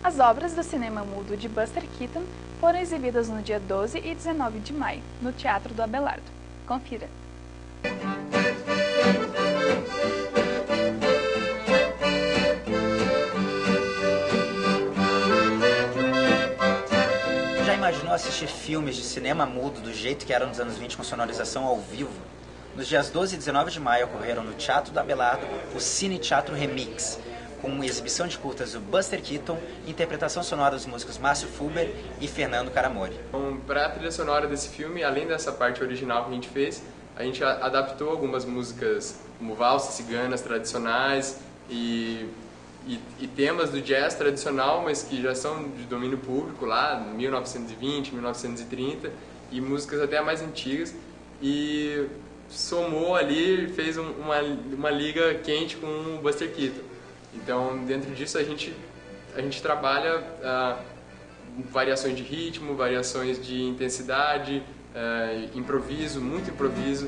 As obras do cinema mudo de Buster Keaton foram exibidas no dia 12 e 19 de maio, no Teatro do Abelardo. Confira! Já imaginou assistir filmes de cinema mudo do jeito que eram nos anos 20 com sonorização ao vivo? Nos dias 12 e 19 de maio ocorreram no Teatro do Abelardo o Cine Teatro Remix, com uma exibição de curtas do Buster Keaton e interpretação sonora dos músicos Márcio Fulber e Fernando Caramori. Para a trilha sonora desse filme, além dessa parte original que a gente fez, a gente adaptou algumas músicas como valsas ciganas tradicionais e temas do jazz tradicional, mas que já são de domínio público lá, 1920, 1930, e músicas até mais antigas, e somou ali, fez uma liga quente com o Buster Keaton. Então, dentro disso, a gente trabalha variações de ritmo, variações de intensidade, improviso, muito improviso.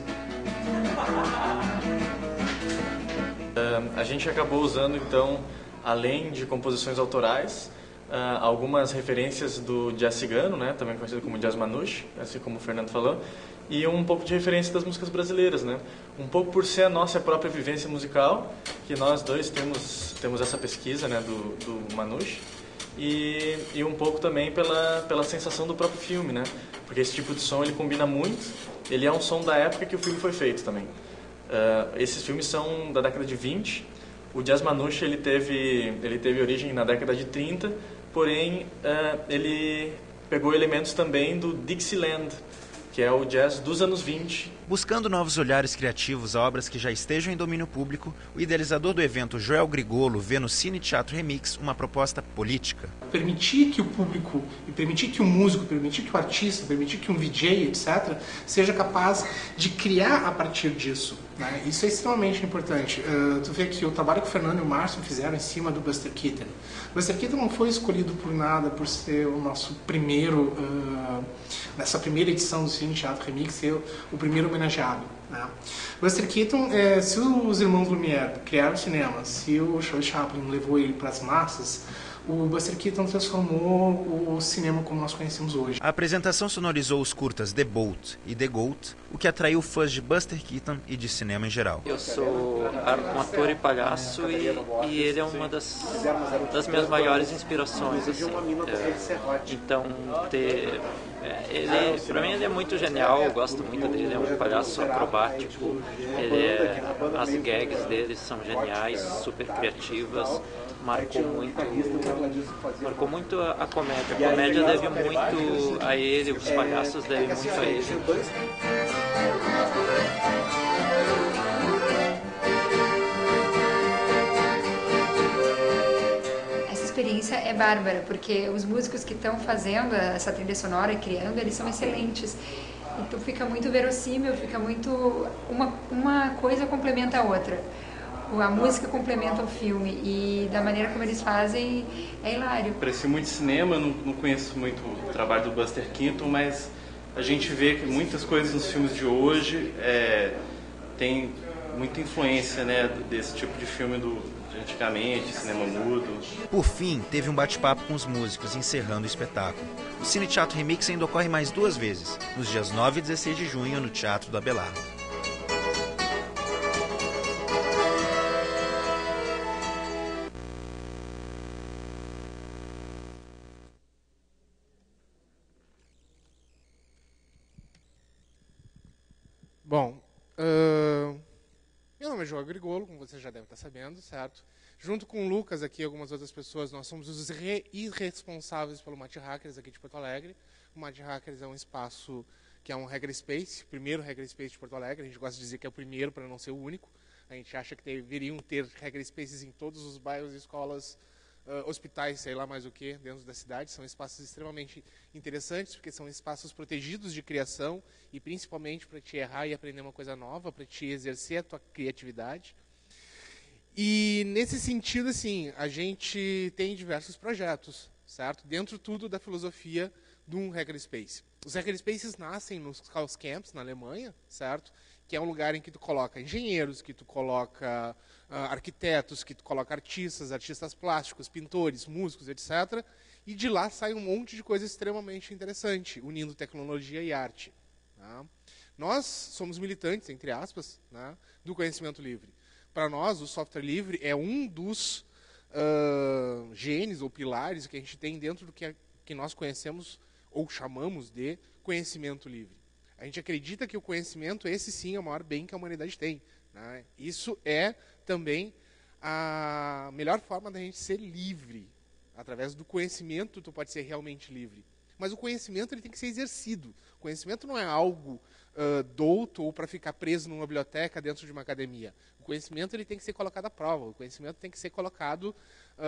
A gente acabou usando, então, além de composições autorais, algumas referências do jazz cigano, né, também conhecido como jazz manouche, assim como o Fernando falou, e um pouco de referência das músicas brasileiras, né? Um pouco por ser a nossa própria vivência musical, que nós dois temos essa pesquisa, né, do manouche, e um pouco também pela sensação do próprio filme, né? Porque esse tipo de som ele combina muito, ele é um som da época que o filme foi feito também. Esses filmes são da década de 20, o jazz manouche ele teve origem na década de 30, porém ele pegou elementos também do Dixieland, que é o jazz dos anos 20. Buscando novos olhares criativos a obras que já estejam em domínio público, o idealizador do evento, Joel Grigolo, vê no Cine Teatro Remix uma proposta política. Permitir que o público, e permitir que o músico, permitir que o artista, permitir que um VJ, etc., seja capaz de criar a partir disso, né? Isso é extremamente importante. Tu vê que o trabalho que o Fernando e o Márcio fizeram em cima do Buster Keaton. O Buster Keaton não foi escolhido por nada, por ser o nosso primeiro, nessa primeira edição do Cine Teatro Remix, ser o primeiro homenageado, né? Buster Keaton, se os irmãos Lumière criaram o cinema, se o Charlie Chaplin levou ele para as massas, o Buster Keaton transformou o cinema como nós conhecemos hoje. A apresentação sonorizou os curtas The Bolt e The Goat, o que atraiu fãs de Buster Keaton e de cinema em geral. Eu sou um ator e palhaço e ele é uma das minhas maiores inspirações, assim. Então, para mim ele é muito genial, eu gosto muito dele, ele é um palhaço acrobático, as gags dele são geniais, super criativas. Marcou muito a comédia. A comédia deve muito a ele, os palhaços devem muito a ele. Essa experiência é bárbara, porque os músicos que estão fazendo essa trilha sonora e criando, eles são excelentes. Então fica muito verossímil, fica muito... Uma coisa complementa a outra. A música complementa o filme e da maneira como eles fazem é hilário. Aprecio muito cinema, não conheço muito o trabalho do Buster Keaton, mas a gente vê que muitas coisas nos filmes de hoje tem muita influência, né, desse tipo de filme de antigamente, cinema mudo. Por fim, teve um bate-papo com os músicos, encerrando o espetáculo. O Cine Teatro Remix ainda ocorre mais 2 vezes, nos dias 9 e 16 de junho, no Teatro do Abelardo. Bom, meu nome é João Grigolo, como você já deve estar sabendo, certo? Junto com o Lucas aqui e algumas outras pessoas, nós somos os irresponsáveis pelo Mad Hackers aqui de Porto Alegre. O Mad Hackers é um espaço que é um hackerspace, o primeiro hackerspace de Porto Alegre. A gente gosta de dizer que é o primeiro para não ser o único. A gente acha que deveriam ter hackerspaces em todos os bairros, escolas, hospitais, sei lá mais o que, dentro da cidade. São espaços extremamente interessantes, porque são espaços protegidos de criação e principalmente para te errar e aprender uma coisa nova, para te exercer a tua criatividade. E nesse sentido, assim, a gente tem diversos projetos, certo? Dentro tudo da filosofia de um hackerspace. Os hackerspaces nascem nos Chaos Camps, na Alemanha, certo? que é um lugar em que tu coloca engenheiros, que tu coloca arquitetos, que tu coloca artistas plásticos, pintores, músicos, etc. E de lá sai um monte de coisa extremamente interessante, unindo tecnologia e arte. Tá? Nós somos militantes, entre aspas, né, do conhecimento livre. Para nós, o software livre é um dos genes ou pilares que a gente tem dentro do que nós conhecemos ou chamamos de conhecimento livre. A gente acredita que o conhecimento, esse sim, é o maior bem que a humanidade tem. Né? Isso é também a melhor forma da gente ser livre. Através do conhecimento, tu pode ser realmente livre. Mas o conhecimento ele tem que ser exercido. O conhecimento não é algo douto ou para ficar preso numa biblioteca dentro de uma academia. O conhecimento ele tem que ser colocado à prova. O conhecimento tem que ser colocado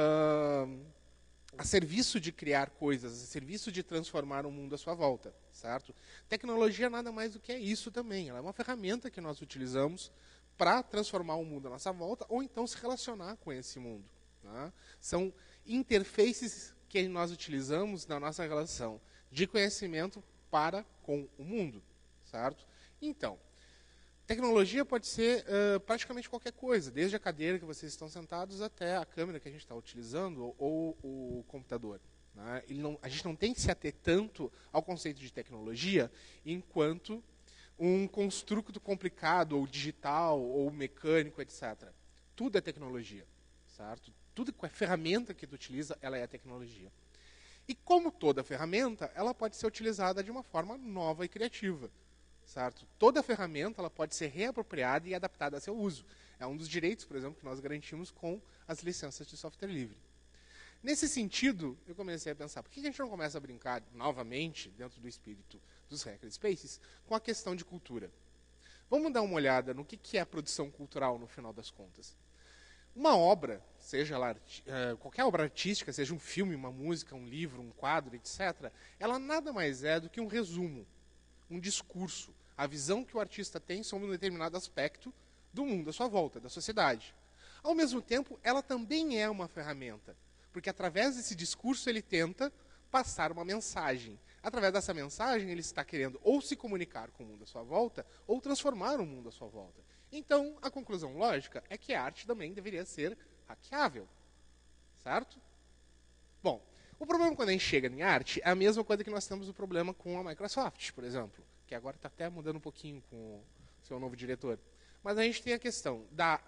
a serviço de criar coisas, a serviço de transformar o mundo à sua volta, certo? Tecnologia nada mais do que é isso também. Ela é uma ferramenta que nós utilizamos para transformar o mundo à nossa volta ou então se relacionar com esse mundo. Tá? São interfaces que nós utilizamos na nossa relação de conhecimento para com o mundo, certo? Então, tecnologia pode ser praticamente qualquer coisa, desde a cadeira que vocês estão sentados até a câmera que a gente está utilizando ou o computador. Né? A gente não tem que se ater tanto ao conceito de tecnologia enquanto um construto complicado, ou digital, ou mecânico, etc. Tudo é tecnologia, certo? Tudo que é ferramenta que tu utiliza, ela é tecnologia. E como toda ferramenta, ela pode ser utilizada de uma forma nova e criativa. Certo? Toda ferramenta ela pode ser reapropriada e adaptada a seu uso. É um dos direitos, por exemplo, que nós garantimos com as licenças de software livre. Nesse sentido, eu comecei a pensar, por que a gente não começa a brincar novamente, dentro do espírito dos hackerspaces, com a questão de cultura? Vamos dar uma olhada no que é a produção cultural no final das contas. Uma obra, seja ela, qualquer obra artística, seja um filme, uma música, um livro, um quadro, etc., ela nada mais é do que um resumo, um discurso, a visão que o artista tem sobre um determinado aspecto do mundo à sua volta, da sociedade. Ao mesmo tempo, ela também é uma ferramenta, porque através desse discurso ele tenta passar uma mensagem. Através dessa mensagem ele está querendo ou se comunicar com o mundo à sua volta, ou transformar o mundo à sua volta. Então, a conclusão lógica é que a arte também deveria ser hackeável. Certo? Bom, o problema quando a gente chega em arte é a mesma coisa que nós temos o problema com a Microsoft, por exemplo, que agora está até mudando um pouquinho com o seu novo diretor. Mas a gente tem a questão da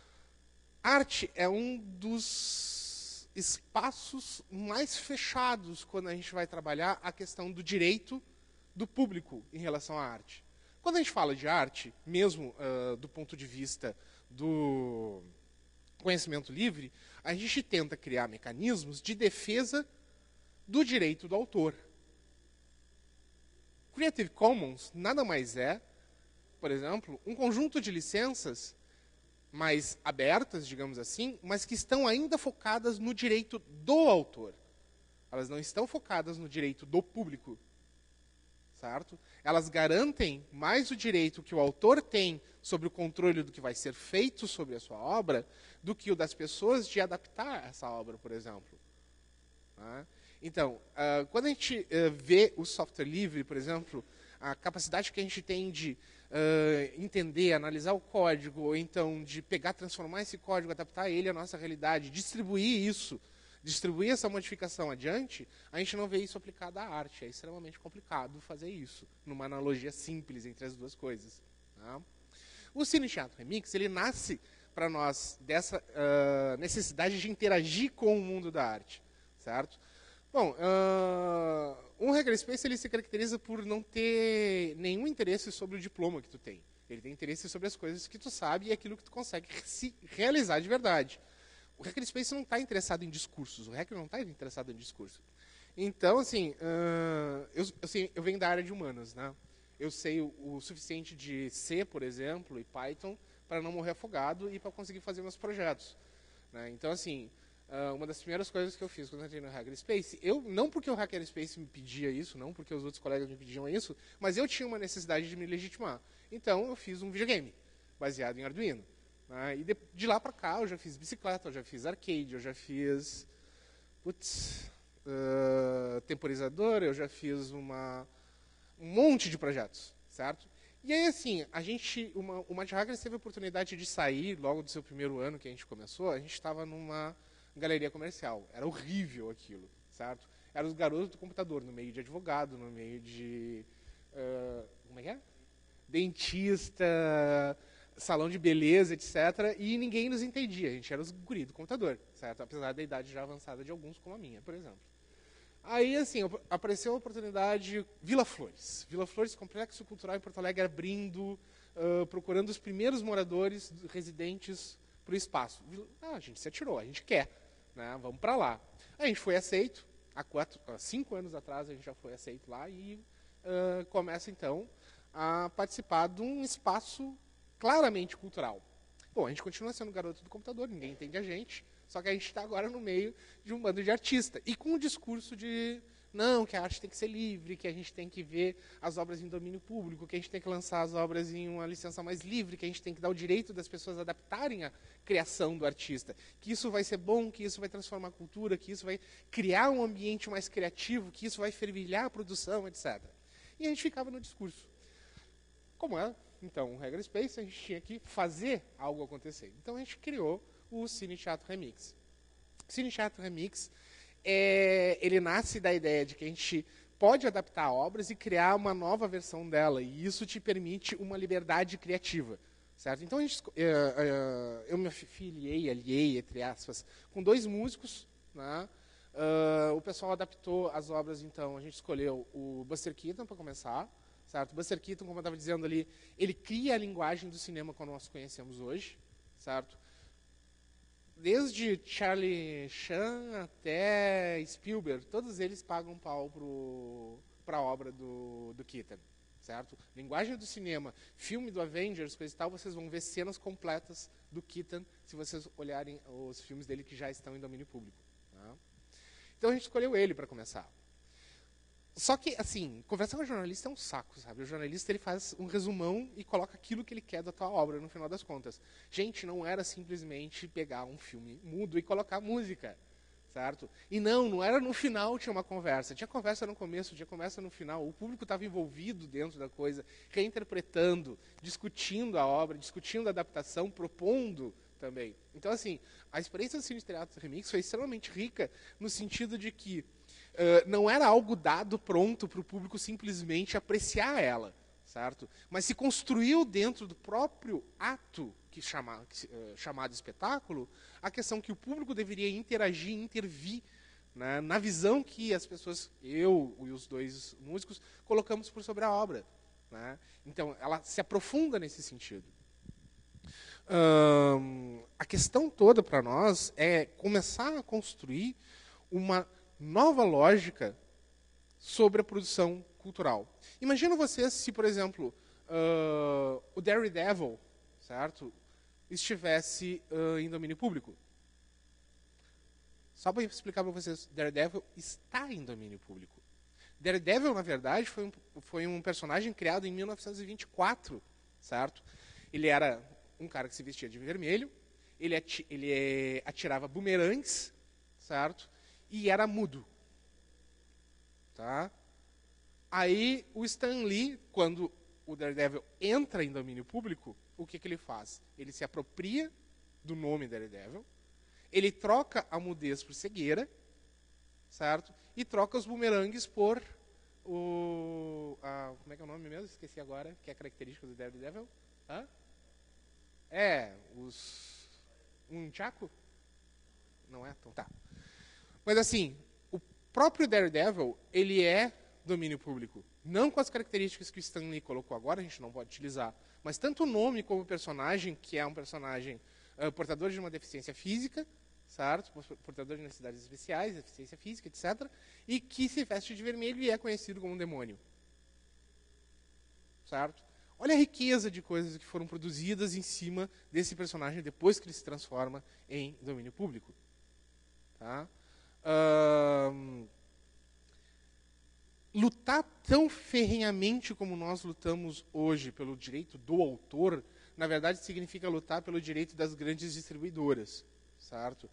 arte é um dos espaços mais fechados quando a gente vai trabalhar a questão do direito do público em relação à arte. Quando a gente fala de arte, mesmo do ponto de vista do conhecimento livre, a gente tenta criar mecanismos de defesa do direito do autor. Creative Commons nada mais é, por exemplo, um conjunto de licenças mais abertas, digamos assim, mas que estão ainda focadas no direito do autor. Elas não estão focadas no direito do público. Certo? Elas garantem mais o direito que o autor tem sobre o controle do que vai ser feito sobre a sua obra do que o das pessoas de adaptar essa obra, por exemplo. Tá? Então, quando a gente vê o software livre, por exemplo, a capacidade que a gente tem de entender, analisar o código, ou então de pegar, transformar esse código, adaptar ele à nossa realidade, distribuir isso, distribuir essa modificação adiante, a gente não vê isso aplicado à arte. É extremamente complicado fazer isso, numa analogia simples entre as duas coisas. Tá? O Cine Teatro Remix, ele nasce para nós dessa necessidade de interagir com o mundo da arte. Certo? Bom, um hackerspace ele se caracteriza por não ter nenhum interesse sobre o diploma que tu tem. Ele tem interesse sobre as coisas que tu sabe e aquilo que tu consegue se realizar de verdade. O hackerspace não está interessado em discursos, o hacker não está interessado em discurso. Então, assim, eu venho da área de humanas, né? Eu sei o suficiente de C, por exemplo, e Python, para não morrer afogado e para conseguir fazer meus projetos. Né? Então, assim, uma das primeiras coisas que eu fiz quando eu entrei no hackerspace, não porque o hackerspace me pedia isso, não porque os outros colegas me pediam isso, mas eu tinha uma necessidade de me legitimar. Então, eu fiz um videogame baseado em Arduino. E de lá para cá eu já fiz bicicleta, eu já fiz arcade, eu já fiz temporizador, eu já fiz um monte de projetos, certo? E aí, assim, o Mad Hackers teve a oportunidade de sair logo do seu primeiro ano que a gente começou. A gente estava numa galeria comercial. Era horrível aquilo, certo? Eram os garotos do computador, no meio de advogado, no meio de... como é que é? Dentista, salão de beleza, etc. E ninguém nos entendia. A gente era os guri do computador, certo? Apesar da idade já avançada de alguns, como a minha, por exemplo. Aí, assim, apareceu a oportunidade Vila Flores. Vila Flores, Complexo Cultural em Porto Alegre, abrindo, procurando os primeiros moradores, residentes para o espaço. A gente se atirou, a gente quer, né? Vamos para lá. A gente foi aceito, há 5 anos atrás a gente já foi aceito lá e começa, então, a participar de um espaço claramente cultural. Bom, a gente continua sendo garoto do computador, ninguém entende a gente, só que a gente está agora no meio de um bando de artistas. E com o discurso de, não, que a arte tem que ser livre, que a gente tem que ver as obras em domínio público, que a gente tem que lançar as obras em uma licença mais livre, que a gente tem que dar o direito das pessoas adaptarem a criação do artista. Que isso vai ser bom, que isso vai transformar a cultura, que isso vai criar um ambiente mais criativo, que isso vai fervilhar a produção, etc. E a gente ficava no discurso. Como é, então, regra Space, a gente tinha que fazer algo acontecer. Então a gente criou o Cine Teatro Remix. O Cine Teatro Remix, ele nasce da ideia de que a gente pode adaptar obras e criar uma nova versão dela, e isso te permite uma liberdade criativa, certo? Então eu me aliei, entre aspas, com 2 músicos, né? O pessoal adaptou as obras, então a gente escolheu o Buster Keaton para começar, certo? O Buster Keaton, como eu estava dizendo ali, ele cria a linguagem do cinema como nós conhecemos hoje, certo? Desde Charlie Chan até Spielberg, todos eles pagam pau para a obra do Keaton, certo? Linguagem do cinema, filme do Avengers, coisa e tal, vocês vão ver cenas completas do Keaton se vocês olharem os filmes dele que já estão em domínio público. Tá? Então a gente escolheu ele para começar. Só que, assim, conversar com o jornalista é um saco, sabe? O jornalista, ele faz um resumão e coloca aquilo que ele quer da tua obra, no final das contas. Gente, não era simplesmente pegar um filme mudo e colocar música, certo? E não era no final tinha uma conversa. Tinha conversa no começo, tinha conversa no final. O público estava envolvido dentro da coisa, reinterpretando, discutindo a obra, discutindo a adaptação, propondo também. Então, assim, a experiência do Cine Teatro Remix foi extremamente rica no sentido de que não era algo dado pronto para o público simplesmente apreciar ela, certo? Mas se construiu dentro do próprio ato chamado espetáculo a questão que o público deveria interagir, intervir, né, na visão que as pessoas, eu e os 2 músicos, colocamos por sobre a obra. Né? Então, ela se aprofunda nesse sentido. A questão toda para nós é começar a construir uma nova lógica sobre a produção cultural. Imagina vocês se, por exemplo, o Daredevil, certo, estivesse em domínio público. Só para explicar para vocês, Daredevil está em domínio público. Daredevil, na verdade, foi um personagem criado em 1924, certo? Ele era um cara que se vestia de vermelho, ele atirava bumerangues, certo? E era mudo. Tá? Aí o Stan Lee, quando o Daredevil entra em domínio público, o que ele faz? Ele se apropria do nome Daredevil, ele troca a mudez por cegueira, certo? E troca os bumerangues por como é que é o nome mesmo? Esqueci agora, que é característica do Daredevil. Hã? Um tchaco? Não é? Então tá. Mas assim, o próprio Daredevil, ele é domínio público. Não com as características que o Stan Lee colocou agora, a gente não pode utilizar. Mas tanto o nome como o personagem, que é um personagem portador de uma deficiência física, certo? Portador de necessidades especiais, deficiência física, etc. E que se veste de vermelho e é conhecido como um demônio. Certo? Olha a riqueza de coisas que foram produzidas em cima desse personagem depois que ele se transforma em domínio público. Tá? Lutar tão ferrenhamente como nós lutamos hoje pelo direito do autor, na verdade significa lutar pelo direito das grandes distribuidoras, certo?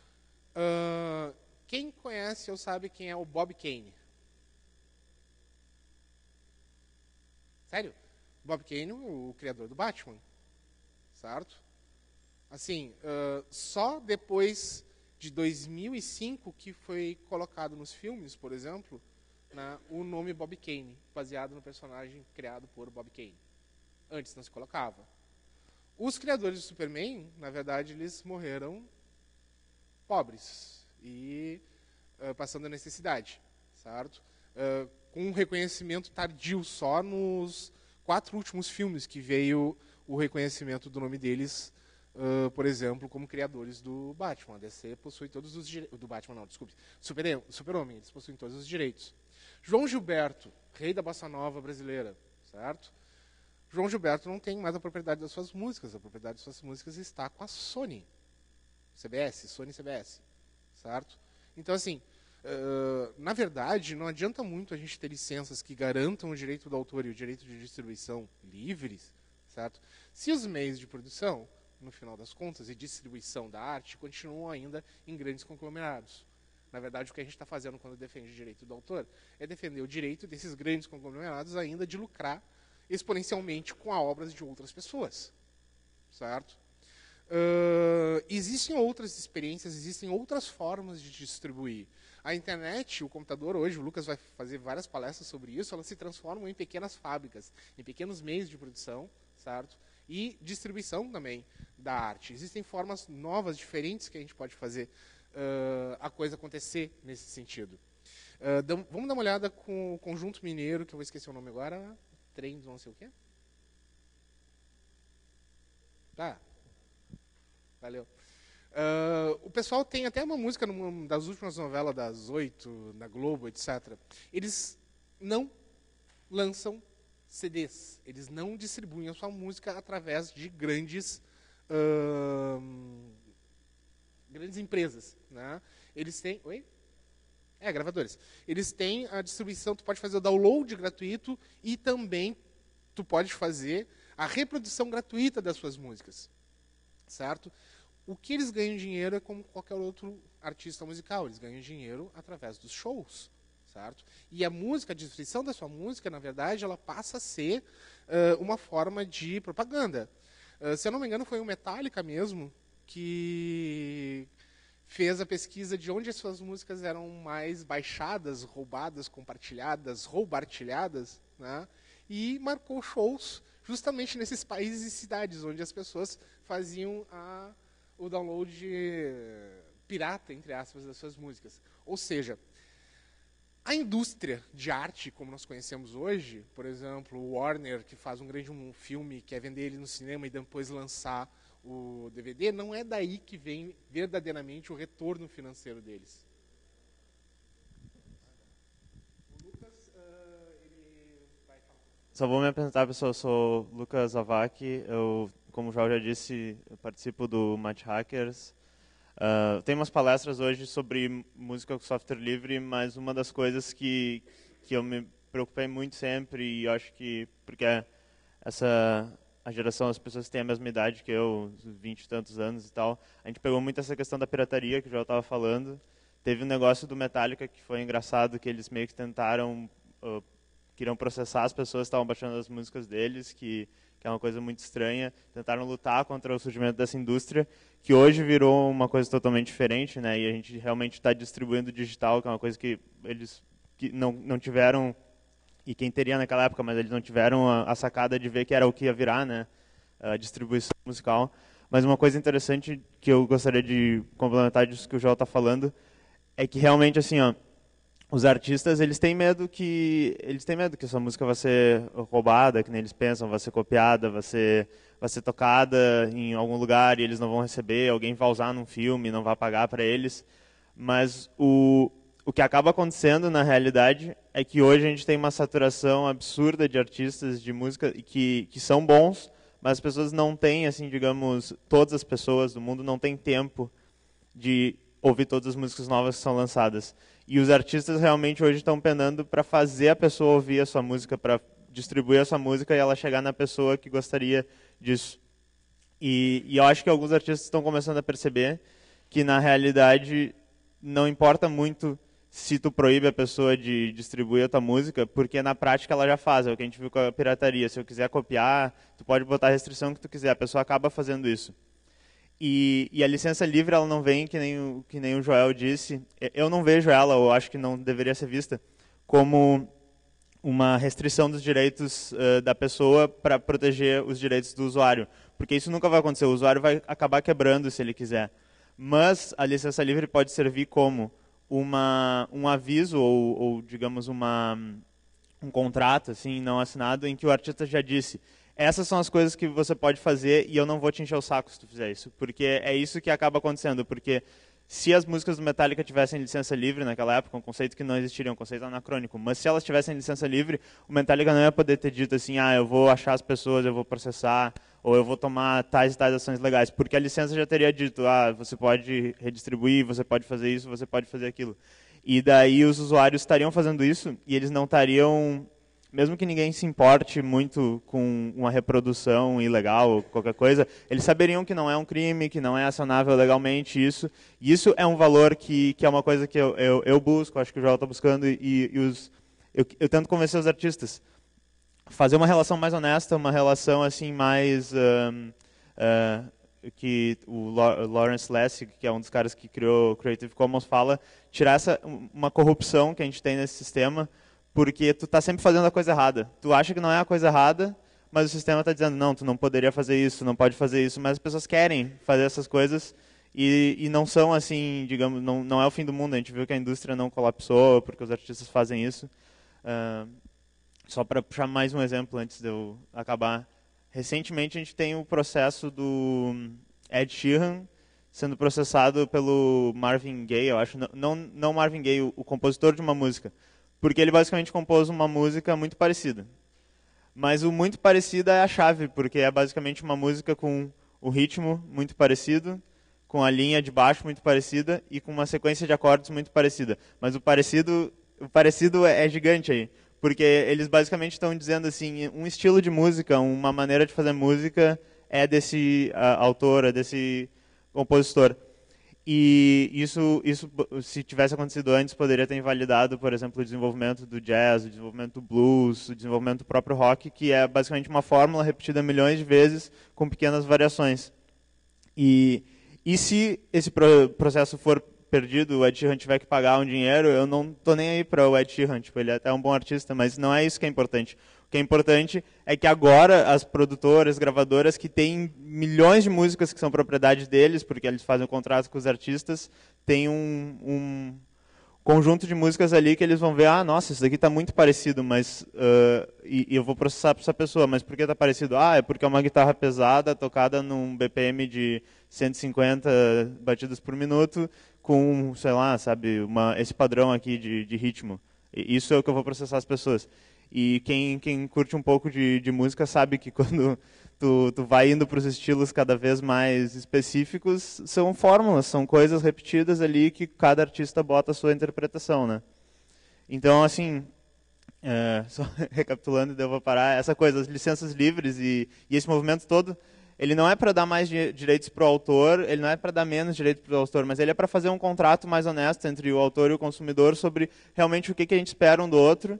Quem conhece ou sabe quem é o Bob Kane? Sério? Bob Kane, o criador do Batman, certo? Assim, só depois de 2005 que foi colocado nos filmes, por exemplo, né, o nome Bob Kane, baseado no personagem criado por Bob Kane. Antes não se colocava. Os criadores do Superman, na verdade, eles morreram pobres e passando a necessidade, certo? Com um reconhecimento tardio só nos 4 últimos filmes que veio o reconhecimento do nome deles, por exemplo, como criadores do Batman. A DC possui todos os direitos. Do Batman, não, desculpe. Super-Homem, eles possuem todos os direitos. João Gilberto, rei da bossa nova brasileira, certo? João Gilberto não tem mais a propriedade das suas músicas. A propriedade das suas músicas está com a Sony. Sony CBS, certo? Então, assim, na verdade, não adianta muito a gente ter licenças que garantam o direito do autor e o direito de distribuição livres, certo? Se os meios de produção, no final das contas, e distribuição da arte continuam ainda em grandes conglomerados. Na verdade, o que a gente está fazendo quando defende o direito do autor é defender o direito desses grandes conglomerados ainda de lucrar exponencialmente com as obras de outras pessoas, certo? Existem outras experiências, existem outras formas de distribuir. A internet, o computador hoje, o Lucas vai fazer várias palestras sobre isso, elas se transformam em pequenas fábricas, em pequenos meios de produção, certo? E distribuição também da arte. Existem formas novas, diferentes que a gente pode fazer a coisa acontecer nesse sentido. Vamos dar uma olhada com o Conjunto Mineiro, que eu vou esquecer o nome agora, Trem do não sei o quê. Tá. Valeu. O pessoal tem até uma música numa das últimas novelas das 8, na Globo, etc. Eles não lançam CDs. Eles não distribuem a sua música através de grandes empresas, né? Eles têm... Oi? Gravadores. Eles têm a distribuição, tu pode fazer o download gratuito e também tu pode fazer a reprodução gratuita das suas músicas, certo? O que eles ganham dinheiro é como qualquer outro artista musical, eles ganham dinheiro através dos shows, certo? E a música, a distribuição da sua música, na verdade, ela passa a ser uma forma de propaganda. Se eu não me engano, foi o Metallica mesmo que fez a pesquisa de onde as suas músicas eram mais baixadas, roubadas, compartilhadas, roubartilhadas, né? E marcou shows justamente nesses países e cidades onde as pessoas faziam o download pirata, entre aspas, das suas músicas. Ou seja, a indústria de arte, como nós conhecemos hoje, por exemplo, o Warner, que faz um grande filme, quer vender ele no cinema e depois lançar o DVD, não é daí que vem verdadeiramente o retorno financeiro deles. O Lucas, ele vai falar. Só vou me apresentar, pessoal. Eu sou Lucas Avac. Eu, como o João já disse, eu participo do Match Hackers. Tem umas palestras hoje sobre música com software livre, mas uma das coisas que eu me preocupei muito sempre, e eu acho que porque a geração das pessoas que têm a mesma idade que eu, 20 e tantos anos e tal, a gente pegou muito essa questão da pirataria, que eu já estava falando. Teve um negócio do Metallica que foi engraçado, que eles meio que queriam processar as pessoas que estavam baixando as músicas deles, que é uma coisa muito estranha. Tentaram lutar contra o surgimento dessa indústria, que hoje virou uma coisa totalmente diferente, né? E a gente realmente está distribuindo digital, que é uma coisa que eles não tiveram, e quem teria naquela época, mas eles não tiveram a sacada de ver que era o que ia virar, né? A distribuição musical. Mas uma coisa interessante que eu gostaria de complementar disso que o João está falando é que realmente, assim, ó, os artistas, eles têm medo que a sua música vai ser roubada, que nem eles pensam, vai ser copiada, vai ser tocada em algum lugar e eles não vão receber, alguém vai usar num filme, não vai pagar para eles. Mas o que acaba acontecendo, na realidade, é que hoje a gente tem uma saturação absurda de artistas de música que são bons, mas as pessoas não têm, assim, digamos, todas as pessoas do mundo não têm tempo de ouvir todas as músicas novas que são lançadas. E os artistas realmente hoje estão penando para fazer a pessoa ouvir a sua música, para distribuir a sua música e ela chegar na pessoa que gostaria disso. E eu acho que alguns artistas estão começando a perceber que, na realidade, não importa muito se tu proíbe a pessoa de distribuir a tua música, porque na prática ela já faz, é o que a gente viu com a pirataria. Se eu quiser copiar, tu pode botar a restrição que tu quiser, a pessoa acaba fazendo isso. E a licença livre, ela não vem, que nem o Joel disse, eu não vejo ela, ou acho que não deveria ser vista, como uma restrição dos direitos da pessoa para proteger os direitos do usuário. Porque isso nunca vai acontecer, o usuário vai acabar quebrando se ele quiser. Mas a licença livre pode servir como um aviso ou digamos, um contrato assim, não assinado, em que o artista já disse: essas são as coisas que você pode fazer e eu não vou te encher o saco se tu fizer isso. Porque é isso que acaba acontecendo. Porque se as músicas do Metallica tivessem licença livre naquela época, um conceito que não existiria, um conceito anacrônico, mas se elas tivessem licença livre, o Metallica não ia poder ter dito assim: eu vou achar as pessoas, eu vou processar, ou eu vou tomar tais e tais ações legais. Porque a licença já teria dito: você pode redistribuir, você pode fazer isso, você pode fazer aquilo. E daí os usuários estariam fazendo isso e eles não estariam... Mesmo que ninguém se importe muito com uma reprodução ilegal ou qualquer coisa, eles saberiam que não é um crime, que não é acionável legalmente isso. E isso é um valor que é uma coisa que eu busco, acho que o Joel está buscando, eu tento convencer os artistas. Fazer uma relação mais honesta, uma relação assim mais... que o Lawrence Lessig, que é um dos caras que criou o Creative Commons, fala, tirar uma corrupção que a gente tem nesse sistema, porque tu está sempre fazendo a coisa errada. Tu acha que não é a coisa errada, mas o sistema está dizendo: não, tu não poderia fazer isso, não pode fazer isso. Mas as pessoas querem fazer essas coisas e não são assim, digamos, não é o fim do mundo. A gente viu que a indústria não colapsou porque os artistas fazem isso. Só para puxar mais um exemplo antes de eu acabar. Recentemente a gente tem o processo do Ed Sheeran sendo processado pelo Marvin Gaye, eu acho. Não Marvin Gaye, o compositor de uma música. Porque ele basicamente compôs uma música muito parecida. Mas o muito parecida é a chave, porque é basicamente uma música com o ritmo muito parecido, com a linha de baixo muito parecida e com uma sequência de acordes muito parecida. Mas o parecido é gigante aí, porque eles basicamente estão dizendo assim, um estilo de música, uma maneira de fazer música é desse autor, é desse compositor. E isso, se tivesse acontecido antes, poderia ter invalidado, por exemplo, o desenvolvimento do jazz, o desenvolvimento do blues, o desenvolvimento do próprio rock, que é basicamente uma fórmula repetida milhões de vezes com pequenas variações. E se esse processo for perdido, o Ed Sheeran tiver que pagar um dinheiro, eu não estou nem aí para o Ed Sheeran, ele é até um bom artista, mas não é isso que é importante. O que é importante é que agora as produtoras, gravadoras que têm milhões de músicas que são propriedade deles, porque eles fazem um contrato com os artistas, tem um conjunto de músicas ali que eles vão ver: nossa, isso daqui está muito parecido, mas e eu vou processar para essa pessoa, mas por que está parecido? É porque é uma guitarra pesada, tocada num BPM de 150 batidas por minuto, com, sei lá, sabe, esse padrão aqui de ritmo. Isso é o que eu vou processar as pessoas. E quem curte um pouco de música sabe que quando tu vai indo para os estilos cada vez mais específicos, são fórmulas, são coisas repetidas ali que cada artista bota a sua interpretação, né? Então, assim, só recapitulando, eu vou parar, essa coisa, as licenças livres e esse movimento todo, ele não é para dar mais direitos para o autor, ele não é para dar menos direitos para o autor, mas ele é para fazer um contrato mais honesto entre o autor e o consumidor sobre realmente o que a gente espera um do outro.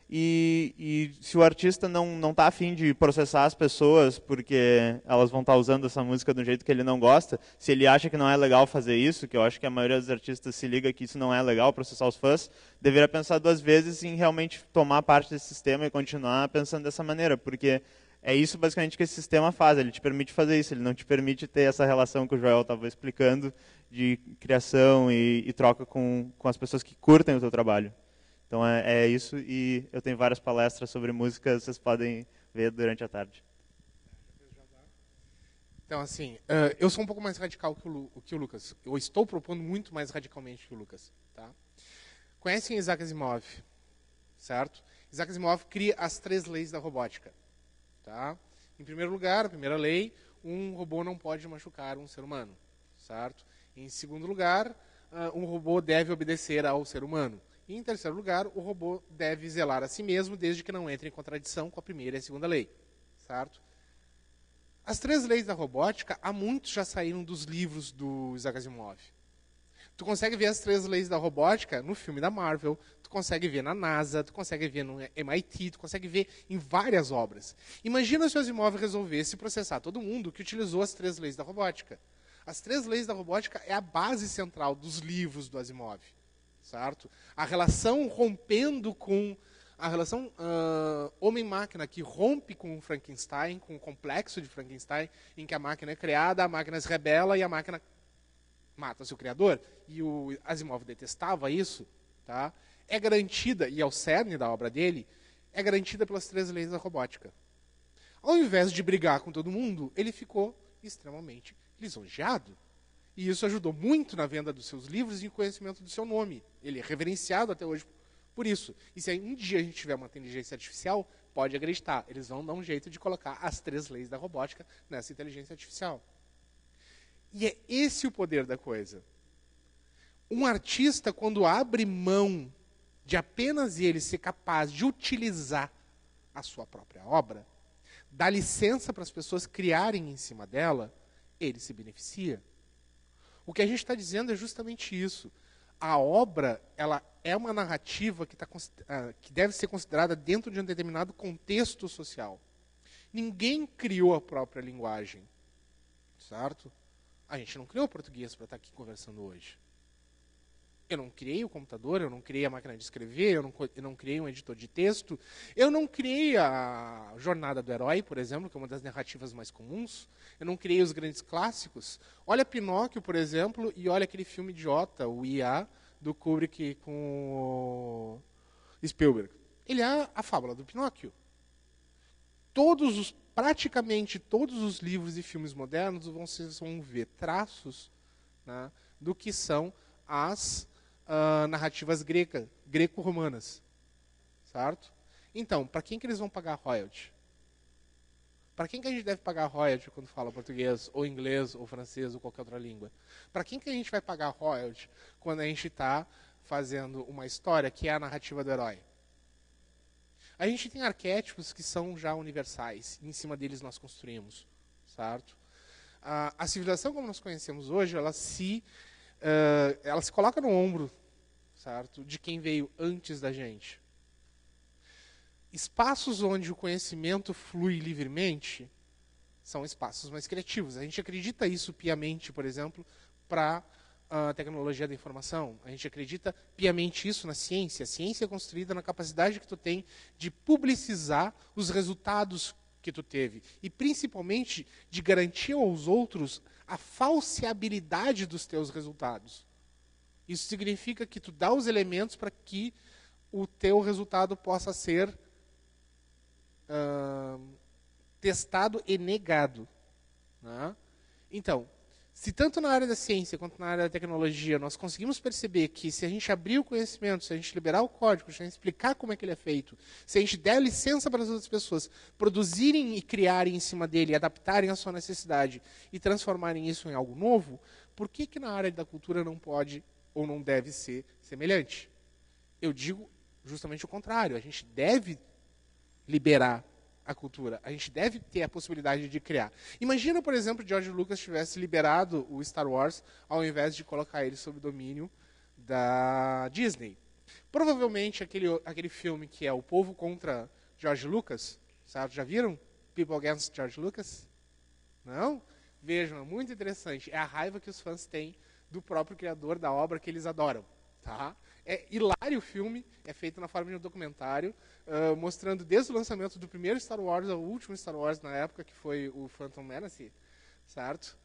E se o artista não está afim de processar as pessoas porque elas vão estar usando essa música do jeito que ele não gosta, se ele acha que não é legal fazer isso, que eu acho que a maioria dos artistas se liga que isso não é legal, processar os fãs, deveria pensar duas vezes em realmente tomar parte desse sistema e continuar pensando dessa maneira, porque é isso basicamente que esse sistema faz, ele te permite fazer isso, ele não te permite ter essa relação que o Joel estava explicando de criação e troca com as pessoas que curtem o teu trabalho. Então é isso, e eu tenho várias palestras sobre música, vocês podem ver durante a tarde. Então, assim, eu sou um pouco mais radical que o Lucas. Eu estou propondo muito mais radicalmente que o Lucas. Tá? Conhecem Isaac Asimov, certo? Isaac Asimov cria as 3 leis da robótica. Tá? Em primeiro lugar, a primeira lei, um robô não pode machucar um ser humano. Certo? Em segundo lugar, um robô deve obedecer ao ser humano. E, em terceiro lugar, o robô deve zelar a si mesmo, desde que não entre em contradição com a primeira e a segunda lei. Certo? As 3 leis da robótica, há muitos já saíram dos livros do Isaac Asimov. Tu consegue ver as 3 leis da robótica no filme da Marvel, tu consegue ver na NASA, tu consegue ver no MIT, tu consegue ver em várias obras. Imagina se o Asimov resolvesse processar todo mundo que utilizou as 3 leis da robótica. As 3 leis da robótica é a base central dos livros do Asimov, certo? A relação rompendo com... A relação homem-máquina que rompe com o Frankenstein, com o complexo de Frankenstein, em que a máquina é criada, a máquina se rebela e a máquina mata seu criador, e o Asimov detestava isso, tá? É garantida, e é o cerne da obra dele, é garantida pelas 3 leis da robótica. Ao invés de brigar com todo mundo, ele ficou extremamente lisonjeado. E isso ajudou muito na venda dos seus livros e no conhecimento do seu nome. Ele é reverenciado até hoje por isso. E se um dia a gente tiver uma inteligência artificial, pode acreditar, eles vão dar um jeito de colocar as 3 leis da robótica nessa inteligência artificial. E é esse o poder da coisa. Um artista, quando abre mão de apenas ele ser capaz de utilizar a sua própria obra, dá licença para as pessoas criarem em cima dela, ele se beneficia. O que a gente está dizendo é justamente isso. A obra, ela é uma narrativa que deve ser considerada dentro de um determinado contexto social. Ninguém criou a própria linguagem, certo? A gente não criou o português para estar aqui conversando hoje. Eu não criei o computador, eu não criei a máquina de escrever, eu não criei um editor de texto, eu não criei a Jornada do Herói, por exemplo, que é uma das narrativas mais comuns, eu não criei os grandes clássicos. Olha Pinóquio, por exemplo, e olha aquele filme idiota, o IA, do Kubrick com o Spielberg. Ele é a fábula do Pinóquio. Praticamente todos os livros e filmes modernos vão ver traços, né, do que são as narrativas greco-romanas, certo? Então, para quem que eles vão pagar royalty? Para quem que a gente deve pagar royalty quando fala português, ou inglês, ou francês, ou qualquer outra língua? Para quem que a gente vai pagar royalty quando a gente está fazendo uma história que é a narrativa do herói? A gente tem arquétipos que são já universais, e em cima deles nós construímos, certo? A civilização como nós conhecemos hoje, ela se coloca no ombro, certo, de quem veio antes da gente. Espaços onde o conhecimento flui livremente são espaços mais criativos. A gente acredita isso piamente, por exemplo, para a tecnologia da informação. A gente acredita piamente isso na ciência. A ciência é construída na capacidade que tu tem de publicizar os resultados que tu teve. E, principalmente, de garantir aos outros a falseabilidade dos teus resultados. Isso significa que tu dá os elementos para que o teu resultado possa ser testado e negado. Né? Então, se tanto na área da ciência quanto na área da tecnologia nós conseguimos perceber que se a gente abrir o conhecimento, se a gente liberar o código, se a gente explicar como é que ele é feito, se a gente der licença para as outras pessoas produzirem e criarem em cima dele, adaptarem à sua necessidade e transformarem isso em algo novo, por que que na área da cultura não pode ou não deve ser semelhante? Eu digo justamente o contrário. A gente deve liberar a cultura. A gente deve ter a possibilidade de criar. Imagina, por exemplo, que George Lucas tivesse liberado o Star Wars ao invés de colocar ele sob domínio da Disney. Provavelmente aquele filme que é O Povo contra George Lucas, sabe? Já viram? People Against George Lucas? Não? Vejam, é muito interessante. É a raiva que os fãs têm do próprio criador da obra que eles adoram. Tá? É hilário o filme, é feito na forma de um documentário, mostrando desde o lançamento do primeiro Star Wars ao último Star Wars na época, que foi o Phantom Menace, certo?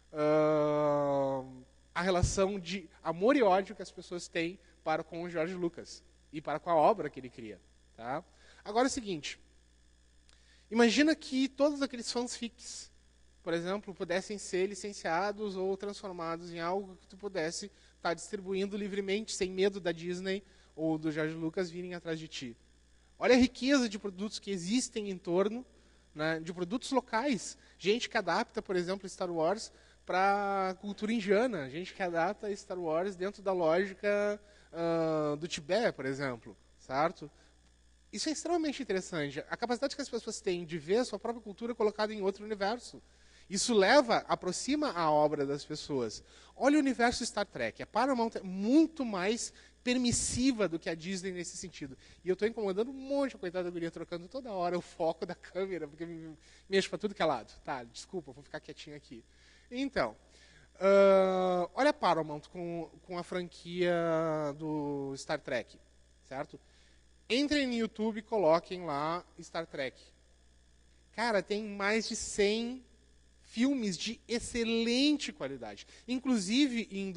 A relação de amor e ódio que as pessoas têm para com o George Lucas e para com a obra que ele cria. Tá? Agora é o seguinte, imagina que todos aqueles fanfics, por exemplo, pudessem ser licenciados ou transformados em algo que tu pudesse estar distribuindo livremente, sem medo da Disney ou do George Lucas virem atrás de ti. Olha a riqueza de produtos que existem em torno, né, de produtos locais. Gente que adapta, por exemplo, Star Wars para a cultura indiana. Gente que adapta Star Wars dentro da lógica do Tibete, por exemplo. Certo? Isso é extremamente interessante. A capacidade que as pessoas têm de ver a sua própria cultura colocada em outro universo. Isso aproxima a obra das pessoas. Olha o universo Star Trek. A Paramount é muito mais permissiva do que a Disney nesse sentido. E eu estou incomodando um monte, a coitada da guria, trocando toda hora o foco da câmera, porque me mexo para tudo que é lado. Tá, desculpa, vou ficar quietinho aqui. Então, olha a Paramount com a franquia do Star Trek, certo? Entrem no YouTube e coloquem lá Star Trek. Cara, tem mais de 100 filmes de excelente qualidade. Inclusive, em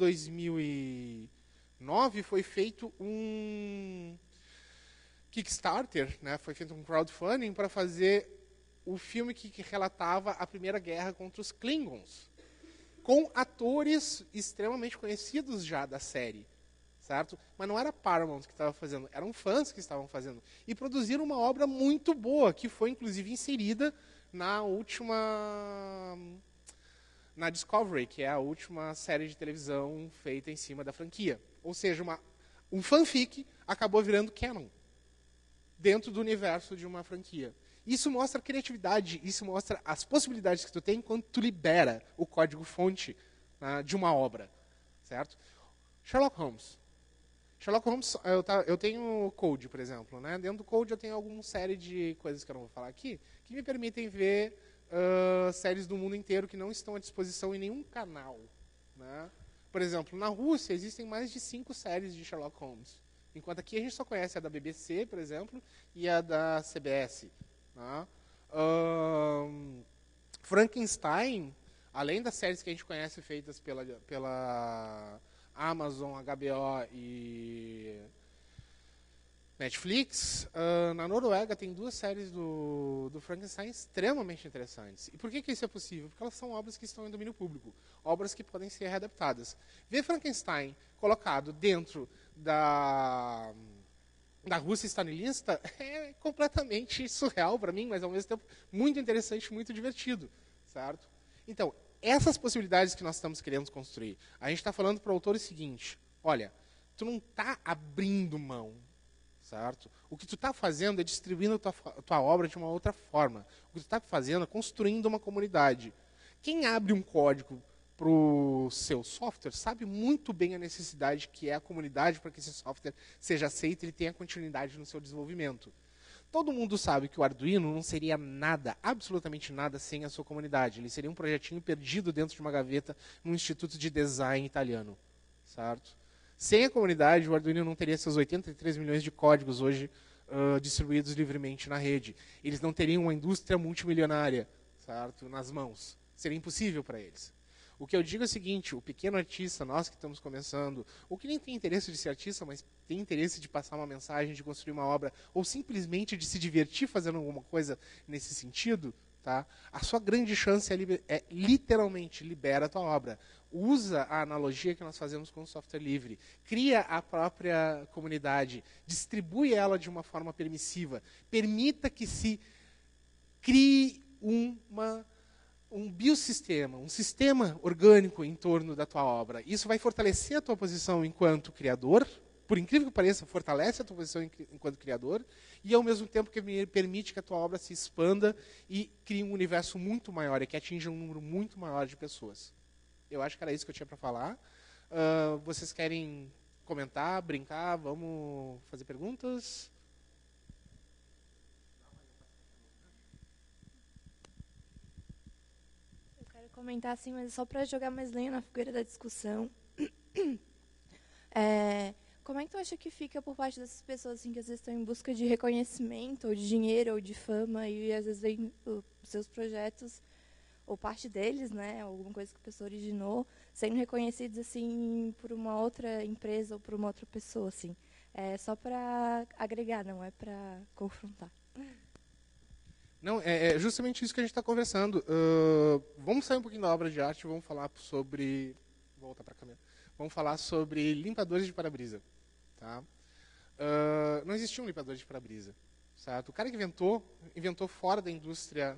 2009, foi feito um Kickstarter, né? Foi feito um crowdfunding para fazer o filme que relatava a Primeira Guerra contra os Klingons, com atores extremamente conhecidos já da série, certo? Mas não era a Paramount que estava fazendo, eram fãs que estavam fazendo. E produziram uma obra muito boa, que foi, inclusive, inserida na Discovery, que é a última série de televisão feita em cima da franquia. Ou seja, um fanfic acabou virando canon dentro do universo de uma franquia. Isso mostra a criatividade, isso mostra as possibilidades que tu tem quando tu libera o código-fonte, né, de uma obra, certo? Sherlock Holmes. Sherlock Holmes, eu tenho Code, por exemplo. Né? Dentro do Code eu tenho alguma série de coisas que eu não vou falar aqui, que me permitem ver séries do mundo inteiro que não estão à disposição em nenhum canal. Né? Por exemplo, na Rússia existem mais de 5 séries de Sherlock Holmes. Enquanto aqui a gente só conhece a da BBC, por exemplo, e a da CBS. Né? Frankenstein, além das séries que a gente conhece feitas pela Amazon, HBO e Netflix, na Noruega tem 2 séries do Frankenstein extremamente interessantes. E por que isso é possível? Porque elas são obras que estão em domínio público, obras que podem ser readaptadas. Ver Frankenstein colocado dentro da Rússia stalinista é completamente surreal para mim, mas ao mesmo tempo muito interessante, muito divertido, certo? Então, essas possibilidades que nós estamos querendo construir, a gente está falando para o autor o seguinte: olha, tu não está abrindo mão, certo? O que tu está fazendo é distribuindo a tua obra de uma outra forma. O que tu está fazendo é construindo uma comunidade. Quem abre um código para o seu software sabe muito bem a necessidade que é a comunidade para que esse software seja aceito e ele tenha continuidade no seu desenvolvimento. Todo mundo sabe que o Arduino não seria nada, absolutamente nada, sem a sua comunidade. Ele seria um projetinho perdido dentro de uma gaveta num instituto de design italiano, certo? Sem a comunidade, o Arduino não teria seus 83 milhões de códigos hoje distribuídos livremente na rede. Eles não teriam uma indústria multimilionária, certo, nas mãos. Seria impossível para eles. O que eu digo é o seguinte: o pequeno artista, nós que estamos começando, ou que nem tem interesse de ser artista, mas tem interesse de passar uma mensagem, de construir uma obra, ou simplesmente de se divertir fazendo alguma coisa nesse sentido, tá? A sua grande chance é literalmente libera a tua obra. Usa a analogia que nós fazemos com o software livre. Cria a própria comunidade. Distribui ela de uma forma permissiva. Permita que se crie um biossistema, um sistema orgânico em torno da tua obra. Isso vai fortalecer a tua posição enquanto criador, por incrível que pareça, fortalece a tua posição enquanto criador, e ao mesmo tempo que permite que a tua obra se expanda e crie um universo muito maior e que atinja um número muito maior de pessoas. Eu acho que era isso que eu tinha para falar. Vocês querem comentar, brincar? Vamos fazer perguntas? Comentar assim, mas só para jogar mais lenha na fogueira da discussão. Como é que tu acha que fica por parte dessas pessoas assim, que às vezes estão em busca de reconhecimento, ou de dinheiro, ou de fama, e às vezes vem os seus projetos, ou parte deles, né, alguma coisa que a pessoa originou, sendo reconhecidos assim por uma outra empresa ou por uma outra pessoa, assim. É só para agregar, não é para confrontar. Não, é justamente isso que a gente está conversando. Vamos sair um pouquinho da obra de arte, vamos falar sobre... Vou voltar para a câmera. Vamos falar sobre limpadores de para-brisa. Tá? Não existia um limpador de para-brisa. Certo? O cara que inventou fora da indústria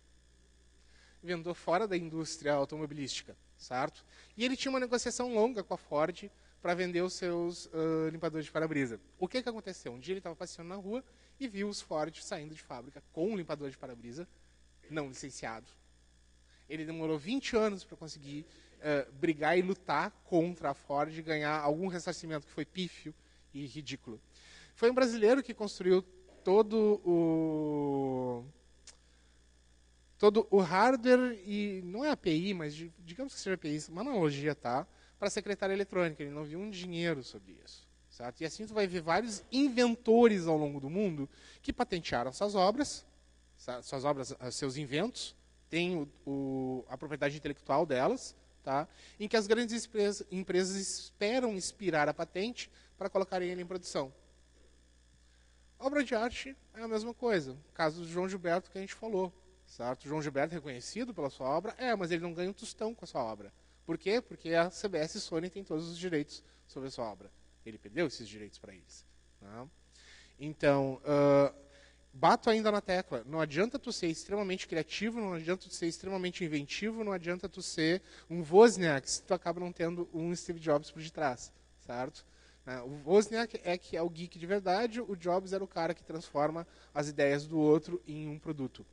automobilística. Certo? E ele tinha uma negociação longa com a Ford para vender os seus limpadores de para-brisa. O que aconteceu? Um dia ele estava passeando na rua e viu os Ford saindo de fábrica com um limpador de para-brisa não licenciado. Ele demorou 20 anos para conseguir brigar e lutar contra a Ford e ganhar algum ressarcimento que foi pífio e ridículo. Foi um brasileiro que construiu todo o hardware, e não é API, mas digamos que seja API, uma analogia, tá? Para a secretária eletrônica. Ele não viu um dinheiro sobre isso. Certo? E assim tu vai ver vários inventores ao longo do mundo que patentearam suas obras, seus inventos, têm a propriedade intelectual delas, tá? Em que as grandes empresas esperam expirar a patente para colocarem ele em produção. Obra de arte é a mesma coisa. O caso do João Gilberto que a gente falou. Certo? João Gilberto é reconhecido pela sua obra, mas ele não ganha um tostão com a sua obra. Por quê? Porque a CBS e Sony têm todos os direitos sobre a sua obra. Ele perdeu esses direitos para eles. Tá? Então, bato ainda na tecla. Não adianta tu ser extremamente criativo, não adianta tu ser extremamente inventivo, não adianta tu ser um Wozniak, se tu acaba não tendo um Steve Jobs por detrás. Certo? O Wozniak que é o geek de verdade, o Jobs era o cara que transforma as ideias do outro em um produto.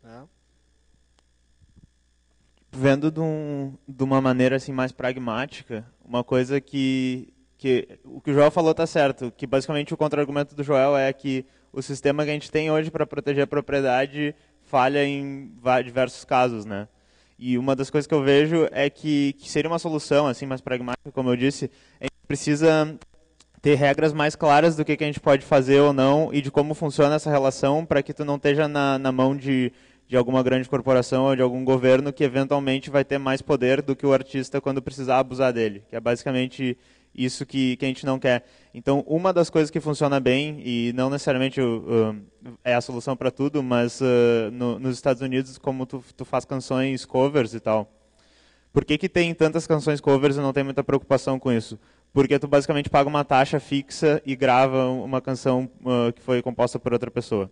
Vendo de uma maneira assim mais pragmática, uma coisa que o que o Joel falou está certo, que basicamente o contra-argumento do Joel é que o sistema que a gente tem hoje para proteger a propriedade falha em diversos casos, né? E uma das coisas que eu vejo é que seria uma solução assim mais pragmática, como eu disse, a gente precisa ter regras mais claras do que a gente pode fazer ou não e de como funciona essa relação para que tu não esteja na mão de alguma grande corporação ou de algum governo que eventualmente vai ter mais poder do que o artista quando precisar abusar dele, que é basicamente isso que a gente não quer. Então, uma das coisas que funciona bem, e não necessariamente é a solução para tudo, mas nos Estados Unidos, como tu faz canções covers e tal, por que tem tantas canções covers e não tem muita preocupação com isso? Porque tu basicamente paga uma taxa fixa e grava uma canção que foi composta por outra pessoa.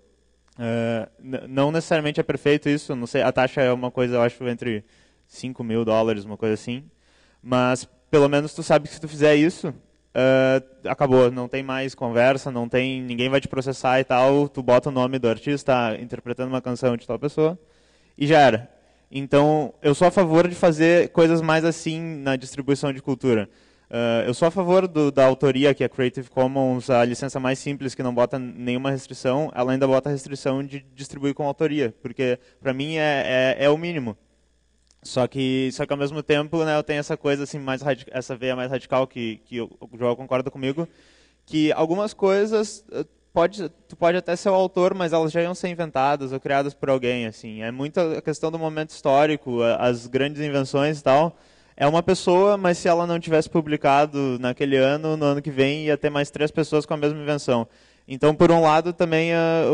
Não necessariamente é perfeito isso, não sei, a taxa é uma coisa, eu acho, entre $5.000, uma coisa assim, mas pelo menos tu sabe que se tu fizer isso, acabou, não tem mais conversa, ninguém vai te processar e tal, tu bota o nome do artista interpretando uma canção de tal pessoa e já era. Então, eu sou a favor de fazer coisas mais assim na distribuição de cultura. Eu sou a favor da autoria, que é Creative Commons, a licença mais simples, que não bota nenhuma restrição, ela ainda bota a restrição de distribuir com autoria, porque para mim é o mínimo. Só que ao mesmo tempo, né, eu tenho essa coisa assim, essa veia mais radical, que o João concorda comigo, que algumas coisas tu pode até ser o autor, mas elas já iam ser inventadas ou criadas por alguém. Assim. É muito a questão do momento histórico, as grandes invenções e tal. É uma pessoa, mas se ela não tivesse publicado naquele ano, no ano que vem ia ter mais 3 pessoas com a mesma invenção. Então, por um lado, também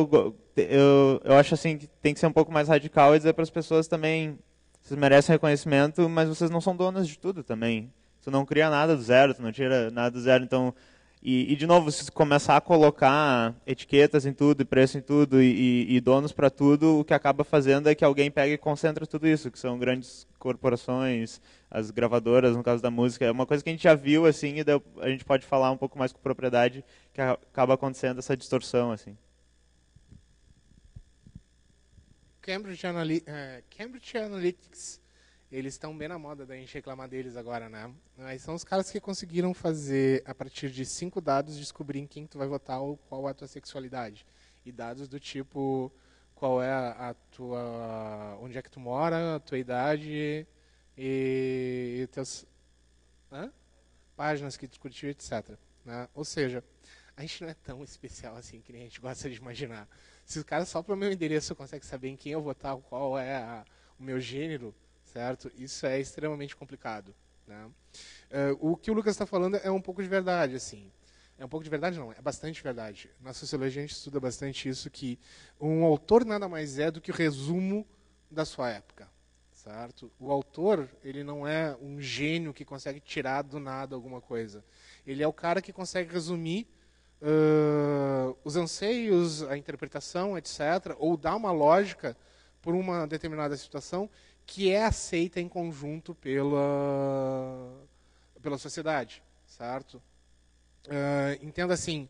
eu acho assim que tem que ser um pouco mais radical e dizer para as pessoas também, vocês merecem reconhecimento, mas vocês não são donas de tudo também. Tu não cria nada do zero, tu não tira nada do zero. Então, e de novo, se começar a colocar etiquetas em tudo, e preço em tudo, e donos para tudo, o que acaba fazendo é que alguém pega e concentra tudo isso, que são grandes corporações, as gravadoras, no caso da música. É uma coisa que a gente já viu, assim, e a gente pode falar um pouco mais com propriedade, que acaba acontecendo essa distorção, assim. Cambridge Analytics, eles estão bem na moda da gente reclamar deles agora, né? Mas são os caras que conseguiram fazer, a partir de 5 dados, descobrir em quem tu vai votar ou qual é a tua sexualidade. E dados do tipo, qual é a tua... onde é que tu mora, a tua idade e teus... páginas que tu curtiu, etc. Né? Ou seja, a gente não é tão especial assim que nem a gente gosta de imaginar. Se o cara só pelo meu endereço consegue saber em quem eu votar, qual é o meu gênero, certo? Isso é extremamente complicado. Né? O que o Lucas está falando é um pouco de verdade, assim. É um pouco de verdade, não, é bastante verdade. Na sociologia a gente estuda bastante isso, que um autor nada mais é do que o resumo da sua época. Certo? O autor, ele não é um gênio que consegue tirar do nada alguma coisa. Ele é o cara que consegue resumir os anseios, a interpretação, etc., ou dar uma lógica por uma determinada situação que é aceita em conjunto pela sociedade, certo? Entenda assim,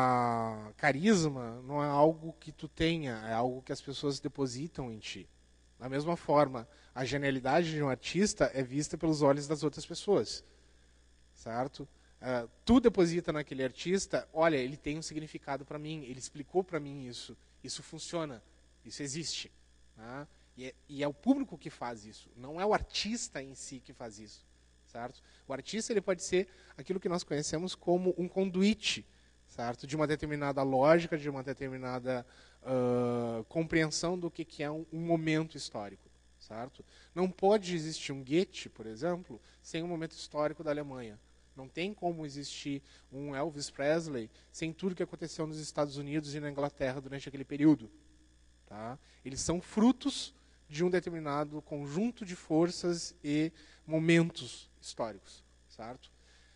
a carisma não é algo que tu tenha, é algo que as pessoas depositam em ti. Da mesma forma, a genialidade de um artista é vista pelos olhos das outras pessoas, certo? Tu deposita naquele artista, olha, ele tem um significado para mim, ele explicou para mim isso funciona, isso existe. Tá? E é o público que faz isso, não é o artista em si que faz isso, certo? O artista ele pode ser aquilo que nós conhecemos como um conduíte, certo? De uma determinada lógica, de uma determinada compreensão do que é um momento histórico, certo? Não pode existir um Goethe, por exemplo, sem um momento histórico da Alemanha. Não tem como existir um Elvis Presley sem tudo que aconteceu nos Estados Unidos e na Inglaterra durante aquele período. Tá? Eles são frutos de um determinado conjunto de forças e momentos históricos. Certo?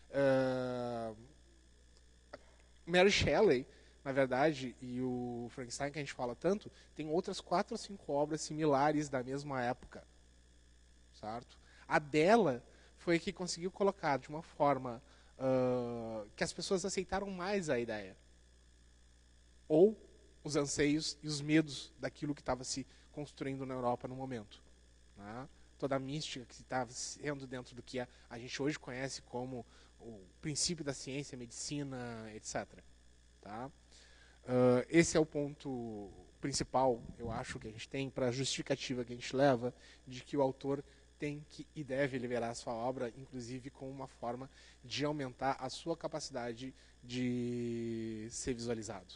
Mary Shelley, na verdade, e o Frankenstein, que a gente fala tanto, tem outras 4 ou 5 obras similares da mesma época. Certo? A dela foi que conseguiu colocar de uma forma que as pessoas aceitaram mais a ideia. Ou os anseios e os medos daquilo que estava se construindo na Europa no momento. Né? Toda a mística que estava sendo dentro do que a gente hoje conhece como o princípio da ciência, medicina, etc. Tá? Esse é o ponto principal, eu acho, que a gente tem para a justificativa que a gente leva de que o autor tem que e deve liberar a sua obra, inclusive com uma forma de aumentar a sua capacidade de ser visualizado.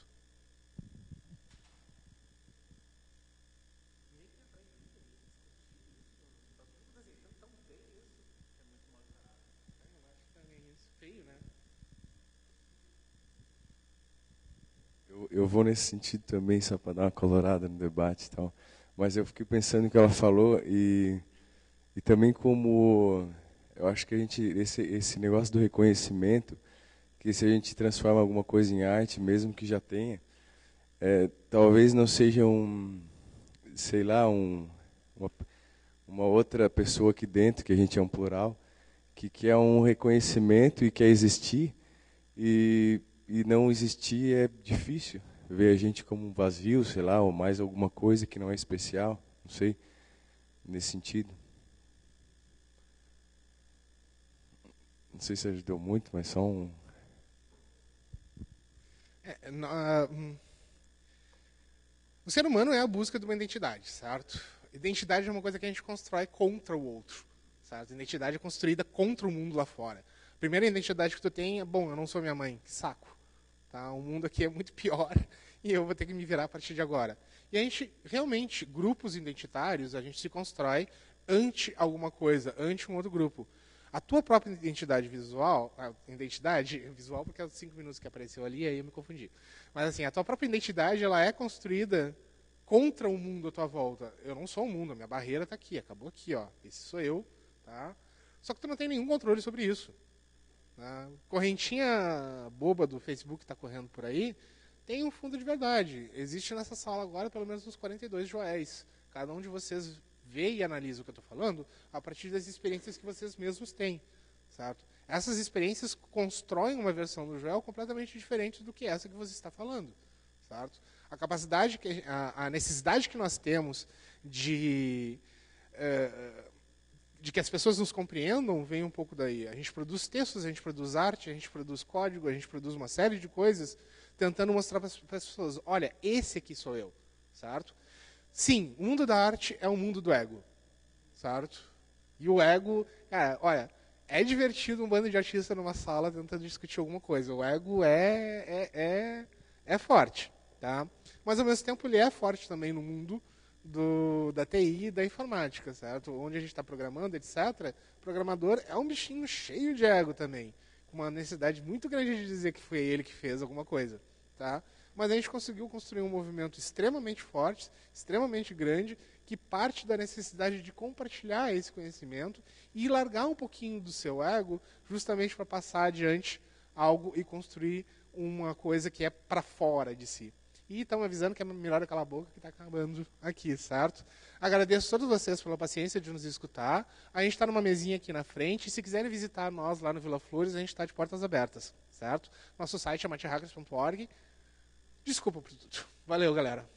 Eu vou nesse sentido também, só para dar uma colorada no debate e tal. Mas eu fiquei pensando no que ela falou e também como eu acho que a gente esse negócio do reconhecimento, que se a gente transforma alguma coisa em arte, mesmo que já tenha, talvez não seja sei lá, uma outra pessoa aqui dentro, que a gente é um plural, que quer um reconhecimento e quer existir, e não existir é difícil. Ver a gente como um vazio, sei lá, ou mais alguma coisa que não é especial, não sei, nesse sentido. Não sei se ajudou muito, mas só um... O ser humano é a busca de uma identidade, certo? Identidade é uma coisa que a gente constrói contra o outro, certo? Identidade é construída contra o mundo lá fora. A primeira identidade que tu tem é, bom, eu não sou minha mãe, que saco. Tá? O mundo aqui é muito pior e eu vou ter que me virar a partir de agora. E a gente, realmente, grupos identitários, a gente se constrói ante alguma coisa, ante um outro grupo. A tua própria identidade visual, porque é os 5 minutos que apareceu ali, aí eu me confundi. Mas assim, a tua própria identidade, ela é construída contra o mundo à tua volta. Eu não sou o mundo, a minha barreira está aqui, acabou aqui, ó. Esse sou eu, tá? Só que tu não tem nenhum controle sobre isso. A correntinha boba do Facebook que está correndo por aí tem um fundo de verdade. Existe nessa sala agora pelo menos uns 42 Joéis. Cada um de vocês vê e analisa o que eu estou falando a partir das experiências que vocês mesmos têm. Certo? Essas experiências constroem uma versão do Joel completamente diferente do que essa que você está falando. Certo? A capacidade, a necessidade que nós temos de que as pessoas nos compreendam, vem um pouco daí. A gente produz textos, a gente produz arte, a gente produz código, a gente produz uma série de coisas, tentando mostrar para as pessoas, olha, esse aqui sou eu, certo? Sim, o mundo da arte é o mundo do ego, certo? E o ego, olha, é divertido um bando de artistas numa sala tentando discutir alguma coisa. O ego é forte, tá? Mas, ao mesmo tempo, ele é forte também no mundo da TI e da informática, certo? Onde a gente está programando, etc. O programador é um bichinho cheio de ego também, com uma necessidade muito grande de dizer que foi ele que fez alguma coisa, tá? Mas a gente conseguiu construir um movimento extremamente forte, extremamente grande, que parte da necessidade de compartilhar esse conhecimento e largar um pouquinho do seu ego, justamente para passar adiante algo e construir uma coisa que é para fora de si. E estão avisando que é melhor aquela boca que está acabando aqui, certo? Agradeço a todos vocês pela paciência de nos escutar. A gente está numa mesinha aqui na frente. E se quiserem visitar nós lá no Vila Flores, a gente está de portas abertas, certo? Nosso site é mathackers.org. Desculpa por tudo. Valeu, galera.